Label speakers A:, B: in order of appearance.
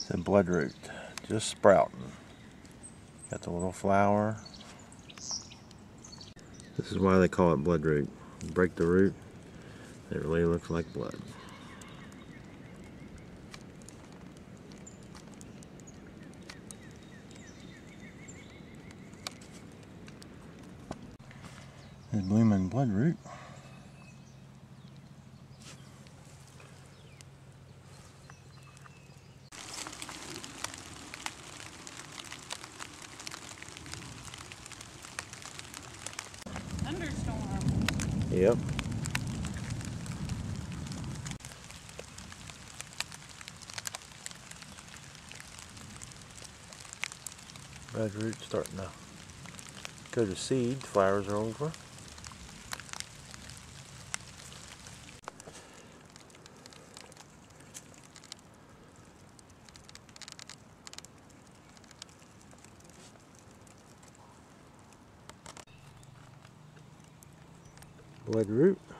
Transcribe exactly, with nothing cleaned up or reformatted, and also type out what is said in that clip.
A: The bloodroot, just sprouting. Got the little flower. This is why they call it bloodroot. You break the root, it really looks like blood. This blooming bloodroot.
B: Thunderstorm.
A: Yep. Bloodroot starting to go to seed. Flowers are over. Bloodroot.